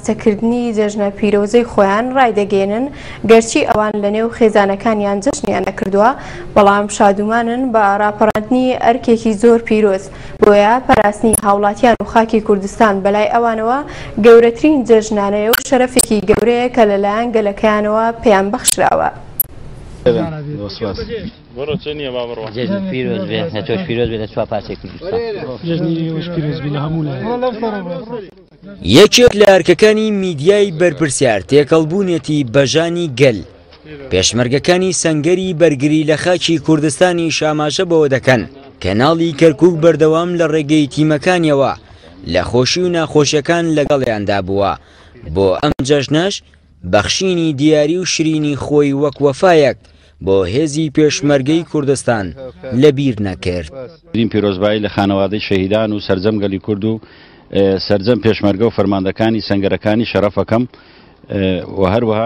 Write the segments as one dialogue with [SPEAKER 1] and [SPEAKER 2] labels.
[SPEAKER 1] سەکردنی جەژنە پیرۆزەی خۆیان ڕایدەگەێنن گەرچی ئەوان لە نێو خێزانەکانیان جەژنیان نەکردووە، بەڵام شادومانن بە ڕاپەڕاندنی ئەرکێکی زۆر پیرۆز. بۆیە پاراستنی هاوڵاتیان و خاکی کوردستان بەلای ئەوانەوە گەورەترین جەژنانەیە و شەرەفێکی گەورەیە کە لەلایەن گەلەکەیانەوە پێیان بەخشراوە.
[SPEAKER 2] یەکێک لە ئەرکەکانی میدیای بەرپرسیار تێکەڵبوونێتی بەژانی گەل پێشمەرگەکانی سەنگەری بەرگری لە خاکی کوردستانی شاماژە بەوە دەکەن کەناڵی کەرکووک بەردەوام لە ڕێگەی تیمەکانیەوە لە خۆشی و ناخۆشیەکان لەگەڵیاندا بووە. بۆ ئەم جەژنەش بەخشینی دیاری و شرینی خۆی وەک وەفایەک بۆ هێزی پێشمەرگەی کوردستان لەبیر نەکرد.
[SPEAKER 3] پیرۆزبایی لە خانەوادەی شەهیدان و سەرجەم گەلی کورد و سەرجەم پێشمەرگە و فەرماندەکانی سەنگەرەکانی شەرەفەکەم و هەروەها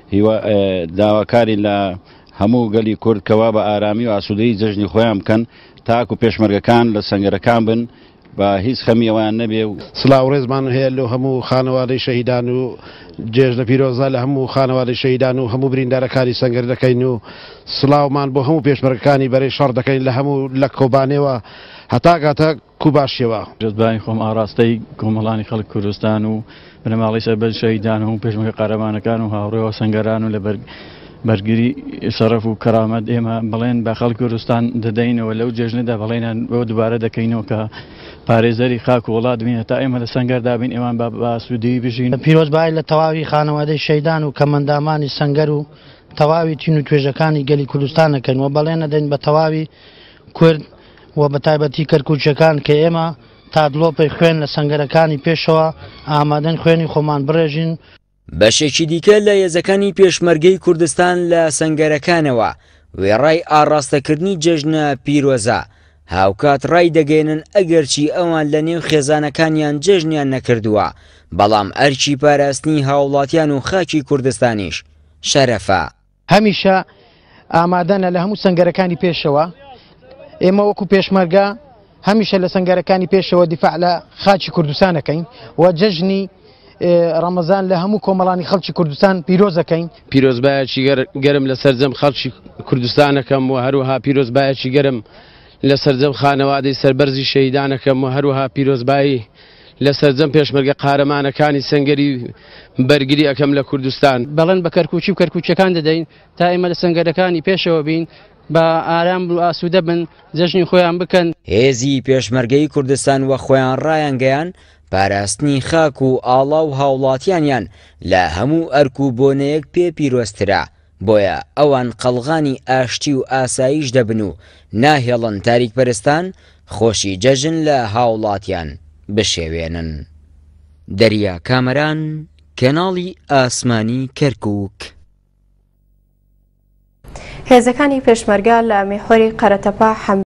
[SPEAKER 3] داواکاری لە هەموو گەلی کورد کەوا بە ئارامی و ئاسوودەی جەژنی خۆیان بکەن تاکو پێشمەرگەکان لە سەنگەرەکان بن بە هیچ خەمیەوەیان نەبێ و
[SPEAKER 4] سڵاو ڕێزمان هەیە لە هەموو خانەوادەی شەهیدان و جێژنە پیرۆزە لە هەموو خانەوادەی شەهیدان و هەموو بریندارەکانی سەنگەر دەکەین و سڵاومان بۆ هەموو پێشمەرگەکانی بەرەی شەڕ دەکەین لە هەموو لە کۆبانێەوە هەتا کاتە کوباشیەوە.
[SPEAKER 5] جەزبانی خۆم ئاراستەی کۆمەڵانی خەڵک کوردستان و بنەماڵی سەربەر شەهیدان و پێشمەرگە قارەمانەکان و هاوڕێوە سەنگەران و لە بەرگری سەرەف و کەرامەت ئێمە بڵێن بە خەڵکی کوردستان دەدەینەوە لەو جێژنەدا بڵێنان بۆ دووبارە دەکەینەوە کە پارێزەری خاک و وڵات بین تا ئێمە لە سەنگەردا بین ئێمان بە سوودی بژین.
[SPEAKER 6] پیرۆزبایی لە تەواوی خانەوادەی شەیدان و کەمەندامانی سەنگەر و تەواوی تین و توێژەکانی گەلی کوردستان دەکەن و بەڵێن دەین بە تەواوی کورد و بە تایبەتی کەرکووچەکان کە ئێمە تا دڵۆپەی خوێن لە سەنگەرەکانی پێشەوە ئامادەن خوێنی خۆمان بڕێژین.
[SPEAKER 2] بەشێکی دیکە لە هێزەکانی پێشمەرگەی کوردستان لە سەنگەرەکانەوە وێڕای ئاڕاستەکردنی جەژنە پیرۆزە هاوکات ڕای دەگەێنن ئەگەرچی ئەوان لە نێو خێزانەکانیان جەژنیان نەکردووە، بەڵام ئەرکی پاراستنی هاوڵاتیان و خاکی کوردستانیش شەرەفە.
[SPEAKER 6] هەمیشە ئامادەنە لە هەموو سەنگەرەکانی پێشەوە ئێمە وەکو پێشمەرگە هەمیشە لە سەنگەرەکانی پێشەوە دیفاع لە خاکی کوردستانەکەین و جەژنی ڕەمەزان لە هەموو کۆمەڵانی خەڵکی کوردستان پیرۆزەکەین.
[SPEAKER 7] پیرۆزبایەکی گەرم لە سەرجەم خەڵکی کوردستانەکەم و هەروەها پیرۆزبایەکی گەرم لە سەرجەم خانەوادەی سەربەرزی شەهیدانەکەم و هەروەها پیرۆزبایی لە سەرجەم پێشمەرگە قارەمانەکانی سەنگەری بەرگری ئەەکەم لە کوردستان.
[SPEAKER 8] بەڵێن بە کەرکووچی و کەرکووچەکان دەدەین تا ئێمە لە سەنگەرەکانی پێشەوە بین بە ئارام و ئاسوودە بن جەژنی خۆیان بکەن.
[SPEAKER 2] هێزی پێشمەرگەی کوردستان وە خۆیان ڕایانگەیان پاراستنی خاک و ئاڵا و هاوڵاتیانیان لە هەموو ئەرک و بۆنەیەک پێ پیرۆسترا، بۆیە ئەوان قەڵغانی ئاشتی و ئاسایش دەبن و ناهێڵن تاریکپەرستان خۆشی جەژن لە هاوڵاتیان بشێوێنن. دەریا کامەران، کەناڵی ئاسمانی کەرکووک.
[SPEAKER 1] هێزەکانی پێشمەرگە لە مێخۆری قەرەتەپا